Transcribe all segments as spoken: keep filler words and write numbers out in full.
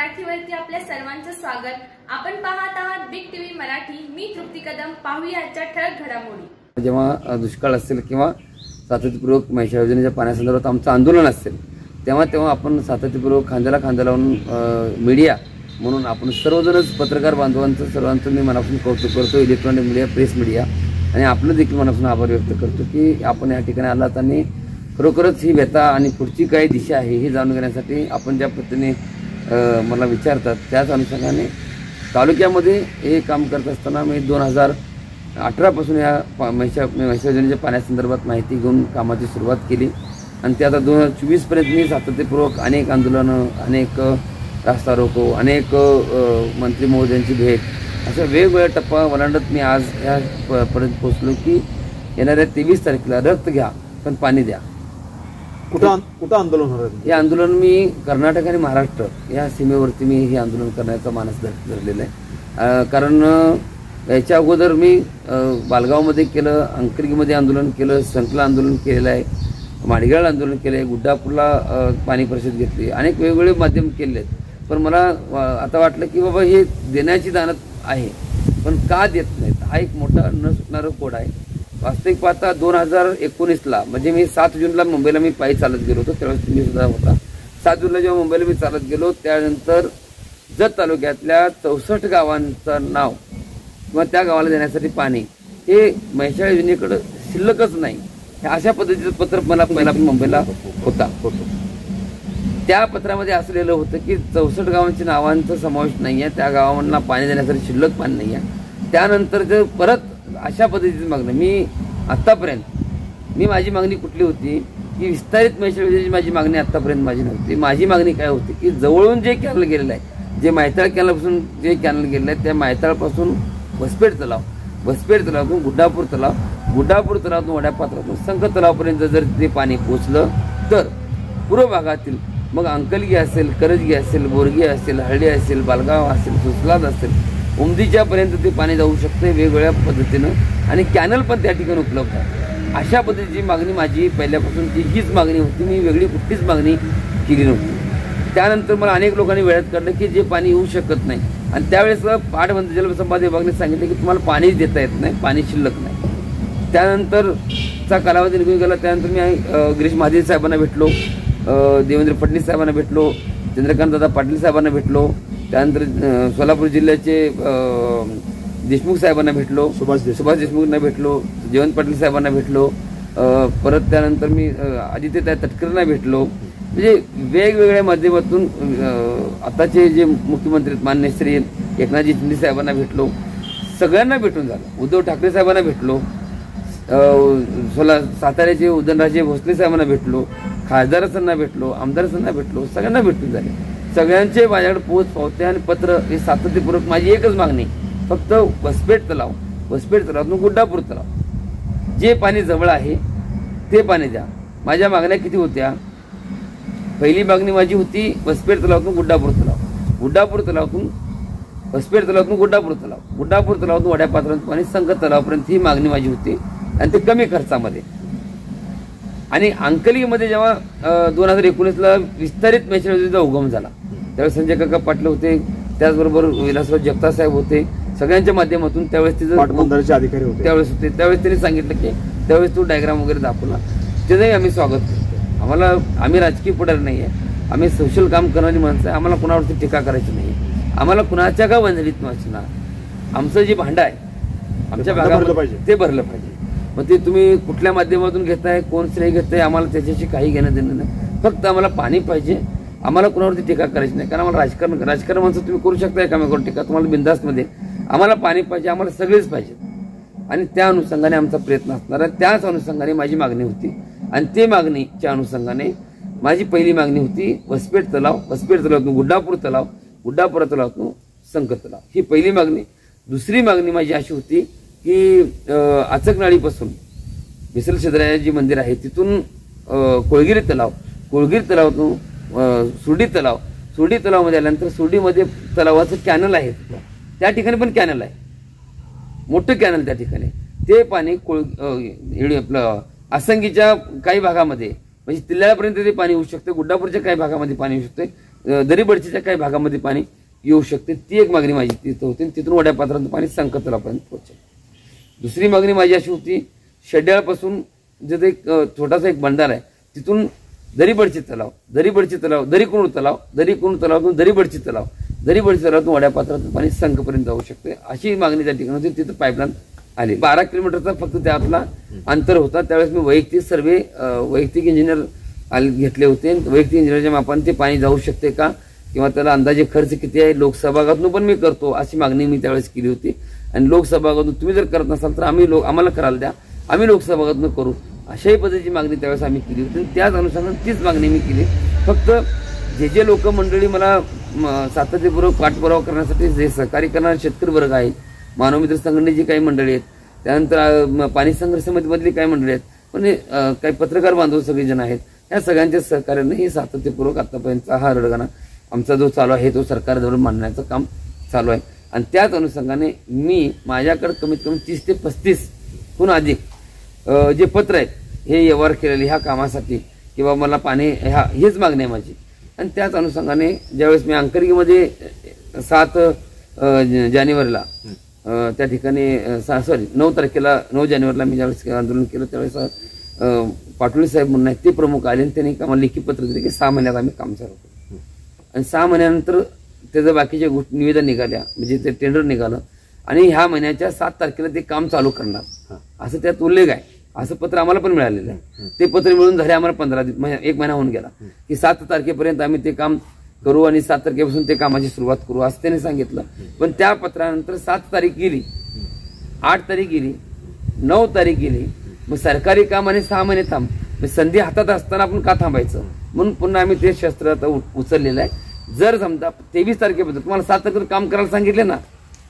मराठीवरती आपल्या सर्वांचं स्वागत। आपण पाहत आहात बिग टीव्ही मराठी। मी तृप्ती कदम। पाहूया आजच्या ठळक घडामोडी। जेव्हा दुष्काळ असेल किंवा सातत्यपूर्वक महिषा योजनेच्या पाण्यासंदर्भात आमचं आंदोलन असेल तेव्हा तेव्हा आपण सातत्यपूर्वक खांद्याला खांदा लावून मीडिया म्हणून आपण सर्वजणच पत्रकार बांधवांचं सर्वांचं मी मनापासून कौतुक करतो। इलेक्ट्रॉनिक मीडिया, प्रेस मीडिया आणि आपलं देखील मनापासून आभार व्यक्त करतो की आपण या ठिकाणी आलात आणि खरोखरच ही व्यथा आणि पुढची काय दिशा आहे हे जाणून घेण्यासाठी आपण ज्या पद्धतीने मला विचारतात त्याच अनुषंगाने तालुक्यामध्ये हे काम करत असताना मी दोन हजार अठरापासून या महिषा महिषा योजनेच्या पाण्यासंदर्भात माहिती घेऊन कामाची सुरुवात केली आणि ते आता दोन हजार चोवीसपर्यंत मी सातत्यपूर्वक अनेक आंदोलनं, अनेक रास्ता रोको, अनेक मंत्री महोदयांची भेट अशा वेगवेगळ्या टप्पा ओलांडत मी आज या पर्यंत पोहोचलो की येणाऱ्या तेवीस तारखेला रक्त घ्या पण पाणी द्या। कुठं कुठं आंदोलन होणार? हे आंदोलन मी कर्नाटक आणि महाराष्ट्र या सीमेवरती मी हे आंदोलन करण्याचा मानस धरलेला आहे। कारण याच्या अगोदर मी बालगावमध्ये केलं, अंकरगीमध्ये आंदोलन केलं, संकला आंदोलन केलेलं आहे, माडगाळ आंदोलन केलं आहे, गुड्डापूरला पाणी परिषद घेतली, अनेक वेगवेगळे माध्यम केले आहेत। पण मला आता वाटलं की बाबा हे देण्याची जाणत आहे पण का देत नाहीत हा एक मोठा न सुटणारं कोड आहे। वास्तविक पाहता दोन हजार एकोणीसला म्हणजे मी सात जूनला मुंबईला मी पायी चालत गेलो होतो, त्यावेळेस तुम्ही सुद्धा होता। सात जूनला जेव्हा मुंबईला मी चालत गेलो त्यानंतर जत तालुक्यातल्या चौसष्ट गावांचं नाव किंवा त्या गावाला देण्यासाठी पाणी हे महिषा योजनेकडं शिल्लकच नाही हे अशा पद्धतीचं पत्र मला पहिला मुंबईला होता। त्या पत्रामध्ये असलेलं होतं की चौसष्ट गावांची नावांचा समावेश नाही आहे, त्या गावांना पाणी देण्यासाठी शिल्लक पाणी नाही आहे। त्यानंतर जे परत अशा पद्धतीची मागणी मी आत्तापर्यंत मी माझी मागणी कुठली होती की विस्तारित महिषा योजनेची माझी मागणी आत्तापर्यंत माझी नव्हती। माझी मागणी काय होती की जवळून जे कॅनल गेलेलं आहे, जे मायताळ कॅनलपासून जे कॅनल गेलेलं आहे त्या मायताळपासून वसपेठ तलाव, वसपेठ तलावातून गुड्डापूर तलाव, गुड्डापूर तलावातून वड्यापात्रातून संख तलावापर्यंत जर ते पाणी पोचलं तर पूर्व भागातील मग अंकलगी असेल, करजगी असेल, बोरगी असेल, हळदी असेल, बालगाव असेल, सुसलाद असेल, उमदीच्यापर्यंत ते पाणी जाऊ शकते वेगवेगळ्या पद्धतीनं आणि कॅनल पण त्या ठिकाणी उपलब्ध आहे। अशा पद्धतीची मागणी माझी पहिल्यापासूनची हीच मागणी होती, मी वेगळी कुठलीच मागणी केली नव्हती। त्यानंतर मला अनेक लोकांनी वेळात काढलं की जे पाणी येऊ शकत नाही आणि त्यावेळेस पाटबंधारे जलसंपदा विभागाने सांगितलं की तुम्हाला पाणीच देता येत नाही, पाणी शिल्लक नाही। त्यानंतरचा कालावधी निघून गेला। त्यानंतर मी गिरीश महाजन साहेबांना भेटलो, देवेंद्र फडणवीस साहेबांना भेटलो, चंद्रकांत दादा पाटील साहेबांना भेटलो, त्यानंतर सोलापूर जिल्ह्याचे देशमुख साहेबांना भेटलो, सुभाष सुभाष देशमुखांना भेटलो, जयवंत पाटील साहेबांना भेटलो, परत त्यानंतर मी आदित्य तटकरेंना भेटलो। म्हणजे वेगवेगळ्या माध्यमातून आताचे जे मुख्यमंत्री माननीय श्री एकनाथजी शिंदे साहेबांना भेटलो, सगळ्यांना भेटून झालं। उद्धव ठाकरे साहेबांना भेटलो, सोला साताऱ्याचे उदयनराजे भोसले साहेबांना भेटलो, खासदारांना भेटलो, आमदारांना भेटलो, सगळ्यांना भेटून झाले। सगळ्यांचे माझ्याकडे पोच पावते आणि पत्र हे सातत्यपूर्वक माझी एकच मागणी फक्त वसपेठ तलाव, वसपेठ तलावातून गुड्डापूर तलाव जे पाणी जवळ आहे ते पाणी द्या। माझ्या मागण्या किती होत्या? पहिली मागणी माझी होती वसपेठ तलावातून गुड्डापूर तलाव, गुड्डापूर तलावातून वसपेठ तलावातून गुड्डापूर तलाव, गुड्डापूर तलावातून वड्यापात्रातून पाणी संख तलावापर्यंत ही मागणी माझी होती आणि ते कमी खर्चामध्ये। आणि अंकलीमध्ये जेव्हा दोन हजार एकोणीसला विस्तारित महिषा योजनेचा उगम झाला त्यावेळेस संजय काका पाटील होते, त्याचबरोबर विलासराव जगताप साहेब होते, सगळ्यांच्या माध्यमातून त्यावेळेस तिचं पाटबंधारेचे अधिकारी होते त्यावेळेस होते त्यावेळेस त्यांनी सांगितलं की त्यावेळेस तू डायग्राम वगैरे दाखवला, त्याचंही आम्ही स्वागत करतो। आम्हाला आम्ही राजकीय पुढारी नाही आहे, आम्ही सोशल काम करणारी माणसं आहे, आम्हाला कुणावरती टीका करायची नाही, आम्हाला कुणाच्या का वंजलीत नसणार, आमचं जे भांडं आहे आमच्या भागामध्ये ते भरलं पाहिजे। मग ते तुम्ही कुठल्या माध्यमातून घेताय, कोण श्रेय घेताय, आम्हाला त्याच्याशी काही घेणं देणं नाही, फक्त आम्हाला पाणी पाहिजे, आम्हाला कुणावरती टीका करायची नाही। कारण आम्हाला राजकारण राजकारण माणसं तुम्ही करू शकता एकामेकावर टीका, तुम्हाला बिंदासमध्ये, आम्हाला पाणी पाहिजे, आम्हाला सगळेच पाहिजे आणि त्या अनुषंगाने आमचा प्रयत्न असणार आहे। त्याच अनुषंगाने माझी मागणी होती आणि ते मागणीच्या अनुषंगाने माझी पहिली मागणी होती वसपेठ तलाव, वसपेठ तलावातून गुड्डापूर तलाव, गुड्डापूर तलावातून संख तलाव ही पहिली मागणी। दुसरी मागणी माझी अशी होती की आचकनाळीपासून विसल शेद्राजी मंदिर आहे तिथून कोळगिरी तलाव, कोळगिरी तलावातून सुरडी तलाव, सुरडी तलावामध्ये आल्यानंतर सुरडीमध्ये तलावाचं कॅनल आहे, त्या ठिकाणी पण कॅनल आहे, मोठं कॅनल त्या ठिकाणी, ते पाणी कोळ आपलं आसंगीच्या काही भागामध्ये म्हणजे तिल्ल्यापर्यंत ते पाणी होऊ शकते, गुड्डापूरच्या काही भागामध्ये पाणी होऊ शकते, दरीबडचीच्या काही भागामध्ये पाणी येऊ शकते, ती एक मागणी माझी तिथं होती. तिथून वड्या पात्रात पाणी संकट तलावापर्यंत पोहोचेल. दुसरी मागणी माझी अशी होती, शेड्याळपासून जिथे एक छोटासा एक बंधार आहे तिथून दरीबडची तलाव, दरीबडची तलाव, दरीकुंड तलाव, दरीकुंड तलावातून दरीबडची तलाव, दरीबडची तलावातून वड्या पात्रातून पाणी संकपर्यंत जाऊ शकते, अशी मागणी त्या ठिकाणी होती. तिथं पाईपलाईन आली. बारा किलोमीटरचा फक्त त्यातला अंतर होता. त्यावेळेस मी वैयक्तिक सर्वे वैयक्तिक इंजिनियर घेतले होते. वैयक्तिक इंजिनियरच्या मापाने ते पाणी जाऊ शकते का, किंवा त्याला अंदाजे खर्च किती आहे, लोकसहभागातून पण मी करतो अशी मागणी मी त्यावेळेस केली होती. आणि लोकसहभागातून तुम्ही जर करत नसाल तर आम्ही लोक आम्हाला करायला द्या, आम्ही लोकसहभागातून करू, अशाही पद्धतीची मागणी त्यावेळेस आम्ही केली होती. त्याच अनुषंगाने तीच मागणी मी केली. फक्त जे जे लोक मंडळी मला सातत्यपूर्वक पाठपुरावा करण्यासाठी जे सहकार्य करणारे शेतकरी वर्ग आहे, मानव मित्र संघटनेची काही मंडळी आहेत, त्यानंतर पाणी संघर्ष समितीमधली काही मंडळी आहेत, पण काही पत्रकार बांधव सगळे जण आहेत, या सगळ्यांच्या सहकार्याने हे सातत्यपूर्वक आतापर्यंतचा हा रडगाणा आमचा जो चालू आहे तो सरकारजवळ मांडण्याचं काम चालू आहे. आणि त्याच अनुषंगाने मी माझ्याकडे कमीत कमी तीस ते पस्तीस हून अधिक जे पत्र आहेत हे व्यवहार केलेले ह्या कामासाठी, किंवा मला पाणी ह्या हेच मागणी आहे माझी. आणि त्याच अनुषंगाने ज्यावेळेस मी अंकरगीमध्ये सात जानेवारीला त्या ठिकाणी सॉरी नऊ तारखेला नऊ जानेवारीला मी ज्यावेळेस आंदोलन केलं त्यावेळेस पाटोळे साहेब म्हणून आहेत ते प्रमुख आले आणि त्यांनी आम्हाला लेखी पत्र दिले की सहा महिन्यात आम्ही काम चालू करू. आणि सहा महिन्यानंतर त्याचं बाकीच्या गोष्टी निवेदन निघाल्या, म्हणजे ते टेंडर निघालं आणि ह्या महिन्याच्या सात तारखेला ते काम चालू करणार असं त्यात उल्लेख आहे. असं पत्र आम्हाला पण मिळालेलं आहे. ते पत्र मिळून झाले आम्हाला पंधरा एक महिना होऊन गेला की सात तारखेपर्यंत आम्ही ते काम करू आणि सात तारखेपासून ते कामाची सुरुवात करू असं त्याने सांगितलं. पण त्या पत्रानंतर सात तारीख गेली, आठ तारीख गेली, नऊ तारीख गेली. मग सरकारी काम आणि सहा महिने थांब, संधी हातात असताना आपण का थांबायचं, म्हणून पुन्हा आम्ही ते शस्त्र आता उचललेलं आहे. जर समजा तेवीस तारखेपर्यंत तुम्हाला सात तारखेला काम करायला सांगितले ना,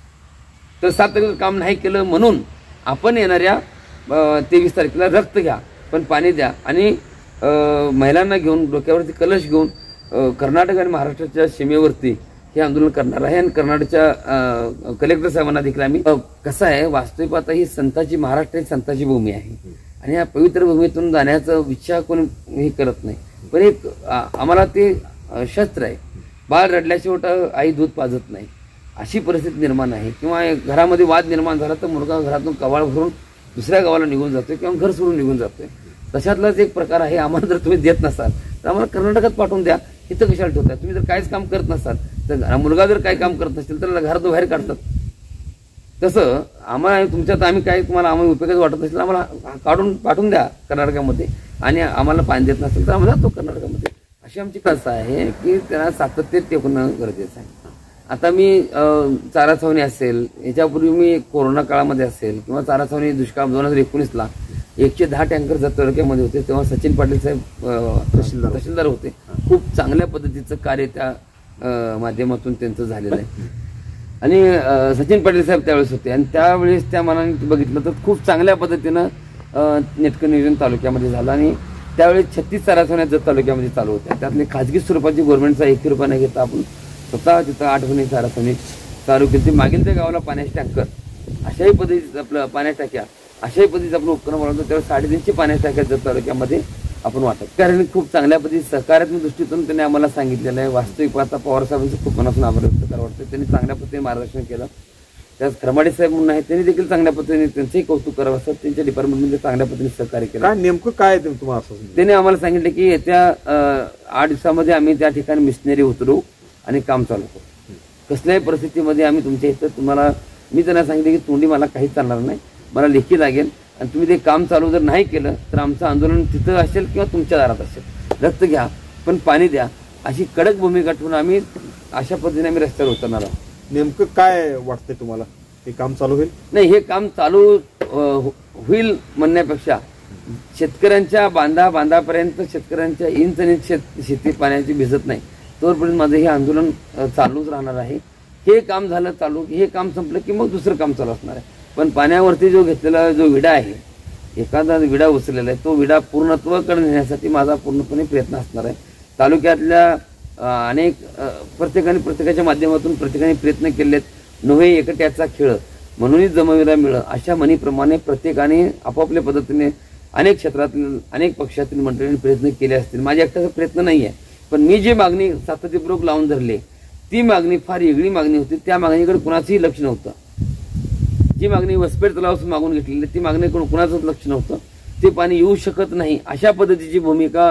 तर सात तारखेला काम नाही केलं म्हणून आपण येणाऱ्या तेवीस तारखेला रक्त घ्या पण पाणी द्या आणि महिलांना घेऊन डोक्यावरती कलश घेऊन कर्नाटक आणि महाराष्ट्राच्या सीमेवरती हे आंदोलन करणार आहे. आणि कर्नाटकच्या कलेक्टर साहेबांना देखील आम्ही कसं आहे, वास्तविक आता ही संताची महाराष्ट्र ही संताची भूमी आहे आणि या पवित्र भूमीतून जाण्याचा विचार कोणी हे करत नाही. पण एक आम्हाला ते शस्त्र आहे, बाळ रडल्याशिवाय आई दूध पाजत नाही अशी परिस्थिती निर्माण आहे. किंवा घरामध्ये वाद निर्माण झाला तर मुलगा घरातून कवाळ भरून दुसऱ्या गावाला निघून जातोय किंवा घर सोडून निघून जातोय. तशातलाच एक प्रकार आहे. आम्हाला जर तुम्ही देत नसाल तर आम्हाला कर्नाटकात पाठवून द्या, इथं कशाला ठेवताय. तुम्ही जर काहीच काम करत नसाल तर मुलगा जर काही काम करत नसेल तर घरातून बाहेर काढतात. तसं आम्हाला तुमच्यात आम्ही काय तुम्हाला आम्हाला उपयोगाच वाटत नसेल आम्हाला काढून पाठवून द्या कर्नाटकामध्ये, आणि आम्हाला पाणी देत नसेल तर आम्हाला जातो कर्नाटकामध्ये. अशी आमची कसं आहे की त्यांना सातत्य टेकणं गरजेचं आहे. आता मी चारा छावणी असेल, याच्यापूर्वी मी कोरोना काळामध्ये असेल किंवा चारा छावणी दुष्काळ दोन हजार एकोणीसला एकशे दहा टँकर जर तालुक्यामध्ये होते तेव्हा सचिन पाटील साहेब तहसीलदार तहसीलदार होते. खूप चांगल्या पद्धतीचं कार्य त्या माध्यमातून त्यांचं झालेलं आहे. आणि सचिन पाटील साहेब त्यावेळेस होते आणि त्यावेळेस त्या मनाने बघितलं तर खूप चांगल्या पद्धतीनं नेटकं नियोजन तालुक्यामध्ये झालं. आणि त्यावेळेस छत्तीस चारा छावण्या जत तालुक्यामध्ये चालू होत्या. त्यातली खाजगी स्वरूपाची गव्हर्नमेंटचा एकही रुपया न घेता आपण स्वतः तिथं आठ महिने चारा छावणी चालू केली. मागील त्या गावाला पाण्याचे टँकर अशाही पद्धतीचं आपलं पाण्याच्या टाक्या अशाही पद्धतीचं आपण उपक्रम बनवतो. त्यावेळेस साडेतीनशे पाण्याच्या टाक्या जत तालुक्यामध्ये आपण वाटत. कारण खूप चांगल्या पद्धतीने सहकार्यात्मक दृष्टीतून त्यांनी आम्हाला सांगितलेलं आहे. वास्तविक आता पवार साहेबांचं खूप मनातून आभार व्यक्त करावं वाटतं. त्यांनी चांगल्या पद्धतीने मार्गदर्शन केलं. त्याच खरमाडे साहेब म्हणून आहे त्यांनी देखील चांगल्या पद्धतीने त्यांचंही कौतुक करावं असं त्यांच्या डिपार्टमेंटमध्ये चांगल्या पद्धतीने सहकार्य केलं. काय नेमकं काय तुम्हाला त्यांनी आम्हाला सांगितलं की येत्या आठ दिवसामध्ये आम्ही त्या ठिकाणी मिशनरी उतरू आणि काम चालू करू. कसल्याही परिस्थितीमध्ये आम्ही तुमच्या इथं तुम्हाला मी त्यांना सांगितलं की तोंडी मला काहीच चालणार नाही, मला लेखी लागेल आणि तुम्ही ते काम चालू जर नाही केलं तर आमचं आंदोलन तिथं असेल किंवा तुमच्या दारात असेल. रक्त घ्या पण पाणी द्या अशी कडक भूमिका ठेवून आम्ही अशा पद्धतीने आम्ही रस्त्यावर उतरणार आहोत. नेमकं काय वाटतंय तुम्हाला, हे काम चालू होईल? नाही, हे काम चालू होईल म्हणण्यापेक्षा शेतकऱ्यांच्या बांधा बांधापर्यंत शेतकऱ्यांच्या इंच आणि शेत शेती पाण्याची भिजत नाही तोपर्यंत माझं हे आंदोलन चालूच राहणार आहे. हे काम झालं चालू, हे काम संपलं की मग दुसरं काम चालू असणार आहे. पण पाण्यावरती जो घेतलेला जो विडा आहे, एखादा विडा उचललेला आहे, तो विडा पूर्णत्वाकडे नेण्यासाठी माझा पूर्णपणे प्रयत्न असणार आहे. तालुक्यातल्या अनेक प्रत्येकाने प्रत्येकाच्या माध्यमातून प्रत्येकाने प्रयत्न केलेत. नव्हे एकट्याचा खेळ म्हणूनच जमविला मिळ अशा म्हणीप्रमाणे प्रत्येकाने आपापल्या पद्धतीने अनेक क्षेत्रातील अनेक पक्षातील मंडळींनी प्रयत्न केले असतील. माझ्या एकट्याचा प्रयत्न नाही आहे, पण मी जी मागणी सातत्यपूर्वक लावून धरली ती मागणी फार वेगळी मागणी होती. त्या मागणीकडे कुणाचंही लक्ष नव्हतं. जी मागणी वसपेट तलावापासून मागून घेतलेली ती मागणीकडे कुणाचंच लक्ष नव्हतं. ते पाणी येऊ शकत नाही अशा पद्धतीची भूमिका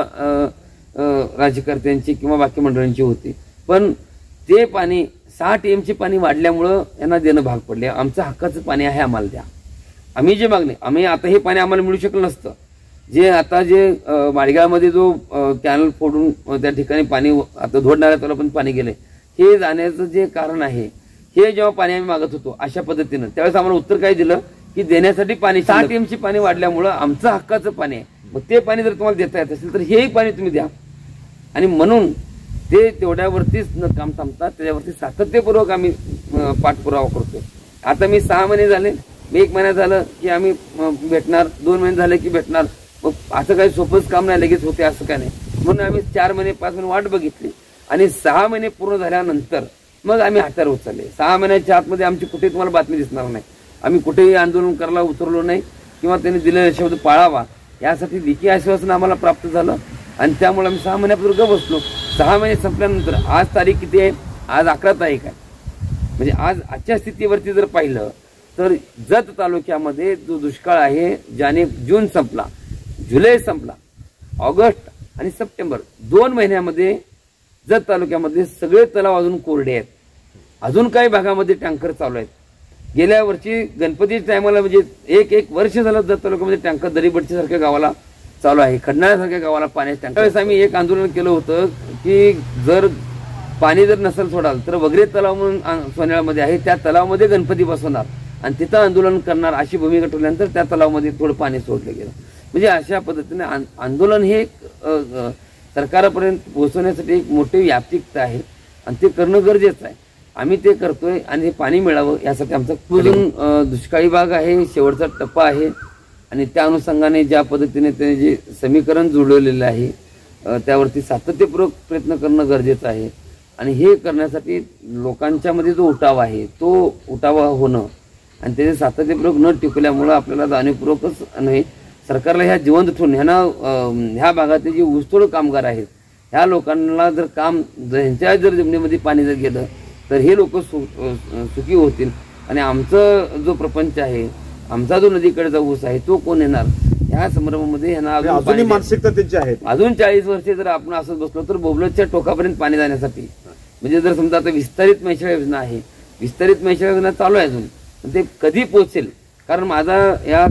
राज्यकर्त्यांची किंवा बाकी मंडळांची होती. पण ते पाणी सहा टीएमचे पाणी वाढल्यामुळं यांना देणं भाग पडले. आमचं हक्काचं पाणी आहे, आम्हाला द्या. आम्ही जे मागणी आम्ही आता हे पाणी आम्हाला मिळू शकलं नसतं. जे आता जे माळगावमध्ये जो कॅनल फोडून त्या ठिकाणी पाणी आता धोडणाऱ्या त्याला पण पाणी गेले, हे जाण्याचं जे कारण आहे, हे जेव्हा पाणी आम्ही मागत होतो अशा पद्धतीनं त्यावेळेस आम्हाला उत्तर काय दिलं की देण्यासाठी पाणी सहा टीएमची पाणी वाढल्यामुळं आमचं हक्काचं पाणी आहे, मग ते पाणी जर तुम्हाला देता येत असेल तर हेही पाणी तुम्ही द्या. आणि म्हणून ते तेवढ्यावरतीच न काम थांबतात, त्याच्यावरती सातत्यपूर्वक आम्ही पाठपुरावा करतो. आता मी सहा महिने झाले, मी एक महिना झालं की आम्ही भेटणार, दोन महिने झाले की भेटणार. मग असं काही सोपंच काम नाही, लगेच होते असं काय नाही. म्हणून आम्ही चार महिने पाच महिने वाट बघितली आणि सहा महिने पूर्ण झाल्यानंतर मग आम्ही हातार उचलले. सहा महिन्याच्या आतमध्ये आमची कुठे तुम्हाला बातमी दिसणार नाही. आम्ही कुठेही आंदोलन करायला उतरलो नाही किंवा त्यांनी दिलेला शब्द पाळावा यासाठी लेखी आश्वासन आम्हाला प्राप्त झालं आणि त्यामुळे आम्ही सहा महिन्यापूर्वी बसलो. सहा महिने संपल्यानंतर आज तारीख किती आहे? आज अकरा तारीख आहे. म्हणजे आज आजच्या स्थितीवरती जर पाहिलं तर जत तालुक्यामध्ये जो दुष्काळ आहे, ज्याने जून संपला, जुलै संपला, ऑगस्ट आणि सप्टेंबर दोन महिन्यामध्ये जत तालुक्यामध्ये सगळे तलाव अजून कोरडे आहेत. अजून काही भागामध्ये टँकर चालू आहेत. गेल्या वर्षी गणपतीच्या टायमाला म्हणजे एक एक वर्ष झालं जत तालुक्यामध्ये टँकर दरीबडच्या सारख्या गावाला चालू आहे, खडणाऱ्यासारख्या गावाला पाण्याचे टँकर. त्यावेळेस आम्ही एक आंदोलन केलं होतं की जर पाणी जर नसेल सोडाल तर वगैरे तलाव म्हणून सोन्याळमध्ये आहे, त्या तलावामध्ये गणपती बसवणार आणि तिथं आंदोलन करणार अशी भूमिका ठेवल्यानंतर त्या तलावामध्ये थोडं पाणी सोडलं गेलं. म्हणजे अशा पद्धतीने आंदोलन हे सरकारपर्यंत पोहोचवण्यासाठी एक मोठी व्यापकता आहे आणि ते करणं गरजेचं आहे. आम्ही ते करतोय आणि हे पाणी मिळावं यासाठी आमचा अजून दुष्काळी भाग आहे, शेवटचा टप्पा आहे आणि त्या अनुषंगाने ज्या पद्धतीने ते जे समीकरण जुळवलेलं आहे त्यावरती सातत्यपूर्वक प्रयत्न करणं गरजेचं आहे. आणि हे करण्यासाठी लोकांच्या मध्ये जो उठाव आहे तो उठावा होणं आणि त्याचे सातत्यपूर्वक न टिकल्यामुळं आपल्याला जाणीवपूर्वकच नाही, सरकारला ह्या जिवंत ठेवून ह्यांना ह्या भागातले जे ऊसतोड कामगार आहेत ह्या लोकांना जर काम ह्यांच्या जर जमिनीमध्ये पाणी जर गेलं तर हे लोक सुखी होतील आणि आमचं जो प्रपंच आहे, आमचा जो नदीकडचा ऊस आहे तो कोण येणार ह्या संदर्भामध्ये ह्यांना अजून मानसिकता त्यांची आहे. अजून चाळीस वर्षे जर आपण असं बसलो तर बोबलतच्या टोकापर्यंत पाणी जाण्यासाठी म्हणजे जर समजा आता विस्तारित मैशाळा योजना आहे, विस्तारित मैशाळा योजना चालू आहे अजून, ते कधी पोहोचेल? कारण माझा या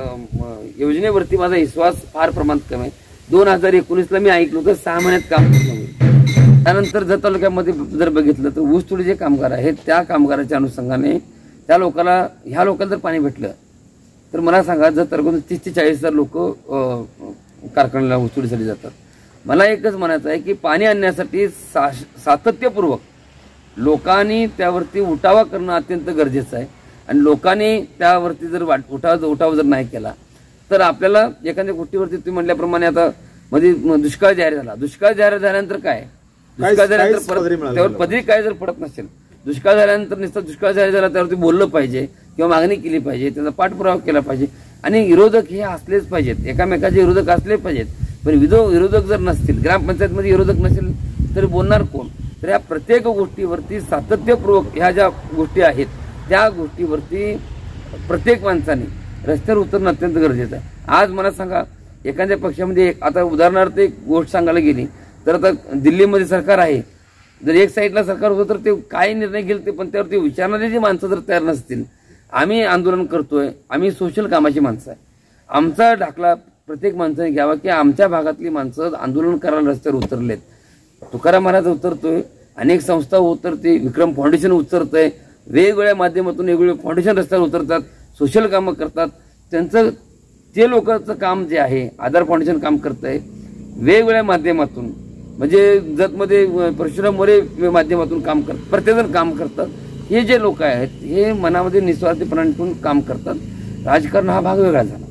योजनेवरती माझा विश्वास फार प्रमाणात कमी आहे. दोन हजार एकोणीसला मी ऐकलो तर सहा महिन्यात काम पूर्ण होईल. त्यानंतर जर तालुक्यामध्ये जर बघितलं तर ऊसतोडी जे कामगार आहेत त्या कामगाराच्या अनुषंगाने त्या लोकांना ह्या लोकांना जर पाणी भेटलं तर मला सांगा जर तर तीस ते चाळीस हजार लोक कारखान्याला ऊसतोडीसाठी जातात. मला एकच म्हणायचं आहे की पाणी आणण्यासाठी सा सातत्यपूर्वक लोकांनी त्यावरती उठावा करणं अत्यंत गरजेचं आहे आणि लोकांनी त्यावरती जर उठाव उठाव जर नाही केला तर आपल्याला एखाद्या गोष्टीवरती तुम्ही म्हटल्याप्रमाणे आता मध्ये दुष्काळ जाहीर झाला, दुष्काळ जाहीर झाल्यानंतर काय दुष्काळ झाल्यानंतर परत त्यावर पदरी काय जर पडत नसेल, दुष्काळ झाल्यानंतर नुसतं दुष्काळ जाहीर झाला त्यावरती बोललं पाहिजे किंवा मागणी केली पाहिजे, त्याचा पाठपुरावा केला पाहिजे आणि विरोधक हे असलेच पाहिजेत, एकामेकाचे विरोधक असले पाहिजेत. पण विधो विरोधक जर नसतील, ग्रामपंचायतमध्ये विरोधक नसेल तर बोलणार कोण? तर या प्रत्येक गोष्टीवरती सातत्यपूर्वक ह्या ज्या गोष्टी आहेत त्या गोष्टीवरती प्रत्येक माणसाने रस्त्यावर उतरणं अत्यंत गरजेचं आहे. आज मला सांगा एखाद्या पक्षामध्ये आता उदाहरणार्थ एक गोष्ट सांगायला गेली तर आता दिल्लीमध्ये सरकार आहे, जर एक साईडला सरकार होतं तर ते काय निर्णय घेईल ते पण त्यावरती विचारणारी जी माणसं जर तयार नसतील. आम्ही आंदोलन करतोय, आम्ही सोशल कामाची माणसं आहे, आमचा दाखला प्रत्येक माणसाने घ्यावा की आमच्या भागातली माणसं आंदोलन करायला रस्त्यावर उतरलेत. तुकाराम महाराज उतरतोय, अनेक संस्था उतरते, विक्रम फाउंडेशन उतरतंय, वेगवेगळ्या माध्यमातून वेगवेगळे फाउंडेशन रस्त्यावर उतरतात, सोशल कामं करतात. त्यांचं ते लोकांचं काम जे आहे, आधार फाउंडेशन काम करत आहे वेगवेगळ्या माध्यमातून, म्हणजे जतमध्ये परशुराम मोरे माध्यमातून काम करतात, प्रत्येकजण काम करतात. हे जे लोक आहेत हे मनामध्ये निस्वार्थीपणातून काम करतात. राजकारण हा भाग वेगळा झाला,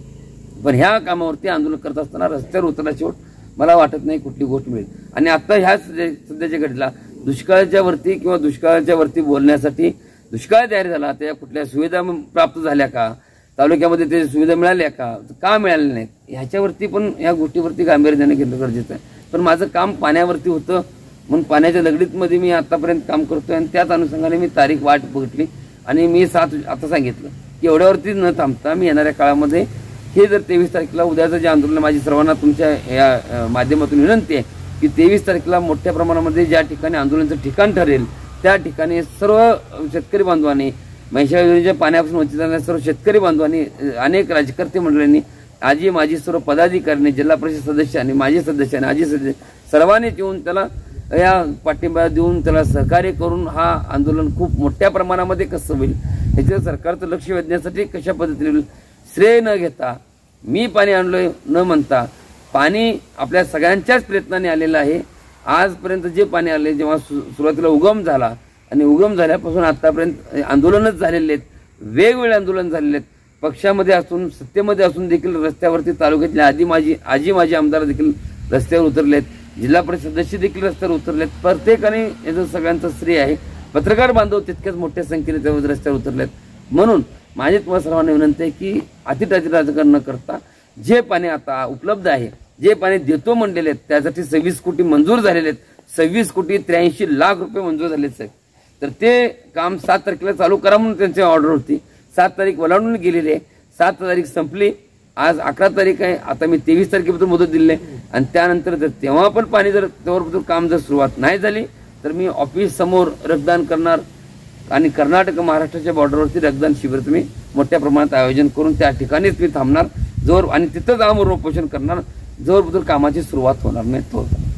पण ह्या कामावरती आंदोलन करत असताना रस्त्यावर उतरल्याशिवाय मला वाटत नाही कुठली गोष्ट मिळेल. आणि आता ह्या सध्याच्या घडीला दुष्काळाच्या वरती किंवा दुष्काळाच्या वरती बोलण्यासाठी दुष्काळ जाहीर झाला, त्या कुठल्या सुविधा प्राप्त झाल्या का, तालुक्यामध्ये ते सुविधा मिळाल्या का, का मिळाल्या नाहीत, ह्याच्यावरती पण या गोष्टीवरती गांभीर्याने घेणं गरजेचं आहे. पण माझं काम पाण्यावरती होतं म्हणून पाण्याच्या लगडीतमध्ये मी आतापर्यंत काम करतोय आणि त्याच अनुषंगाने मी तारीख वाट बघितली आणि मी सात आता सांगितलं की एवढ्यावरती न थांबता मी येणाऱ्या काळामध्ये हे जर तेवीस तारखेला उद्याचं जे आंदोलन माझी सर्वांना तुमच्या या माध्यमातून विनंती आहे की तेवीस तारखेला मोठ्या प्रमाणामध्ये ज्या ठिकाणी आंदोलनाचं ठिकाण ठरेल त्या ठिकाणी सर्व शेतकरी बांधवांनी महिषा योजनेच्या पाण्यापासून वंचित असलेल्या सर्व शेतकरी बांधवांनी अनेक राजकर्ते मंडळींनी आजी माजी सर्व पदाधिकाऱ्यांनी जिल्हा परिषद सदस्य आणि माजी सदस्य आणि आजी सदस्य सर्वांनी येऊन त्याला या पाठिंबा देऊन त्याला सहकार्य करून हा आंदोलन खूप मोठ्या प्रमाणामध्ये कसं होईल याचं सरकारचं लक्ष वेधण्यासाठी कशा पद्धतीने होईल श्रेय न घेता मी पाणी आणलोय न म्हणता पाणी आपल्या सगळ्यांच्याच प्रयत्नाने आलेलं आहे. आजपर्यंत जे पाणी आले जेव्हा सुरुवातीला उगम झाला आणि उगम झाल्यापासून आतापर्यंत आंदोलनच झालेले आहेत, वेगवेगळे आंदोलन झालेले आहेत. पक्षामध्ये असून सत्तेमध्ये असून देखील रस्त्यावरती तालुक्यातले आधी माझी आजी माझी आमदार देखील रस्त्यावर उतरलेत, जिल्हा परिषद सदस्य देखील रस्त्यावर उतरलेत. प्रत्येकाने याचं सगळ्यांचं श्रेय आहे. पत्रकार बांधव तितक्याच मोठ्या संख्येने त्या रस्त्यावर उतरलेत. म्हणून माझी तुम्हाला सर्वांना विनंती आहे की अतिटाची राजकारण न करता जे पाणी आता उपलब्ध आहे, जे पाणी देतो म्हणलेले आहेत त्यासाठी सव्वीस कोटी मंजूर झालेले आहेत. सव्वीस कोटी त्र्याऐंशी लाख रुपये मंजूर झाले साहेब. तर ते काम सात तारखेला चालू करा म्हणून त्यांची ऑर्डर होती. सात तारीख ओलांडून गेलेली आहे. सात तारीख संपली. आज अकरा तारीख आहे. आता मी तेवीस तारखेपासून मुदत दिली आहे आणि त्यानंतर जर तेव्हा पण पाणी जर तेव्हापासून काम जर सुरुवात नाही झाली तर मी ऑफिस समोर रक्तदान करणार आणि कर्नाटक महाराष्ट्राच्या बॉर्डरवरती रक्तदान शिबिर तुम्ही मोठ्या प्रमाणात आयोजन करून त्या ठिकाणीच मी थांबणार जोर आणि तिथंच आमरण उपोषण करणार जोरबद्दल कामाची सुरुवात होणार नाही तो